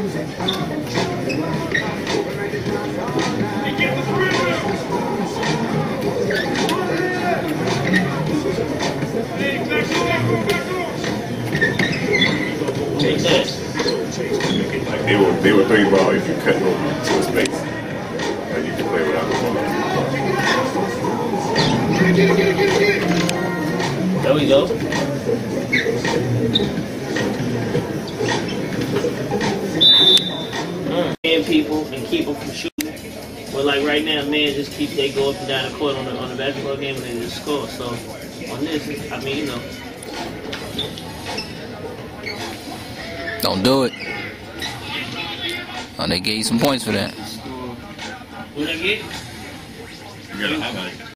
Like they were thinking about if you cut it open to a space, like you can play without the ball. There we go. And people and keep them from shooting. But like right now, man, just they go up and down the court on the basketball game and they just score. So on this, I mean, you know. Don't do it. Oh, they gave you some points for that. What I get? You gotta highlight.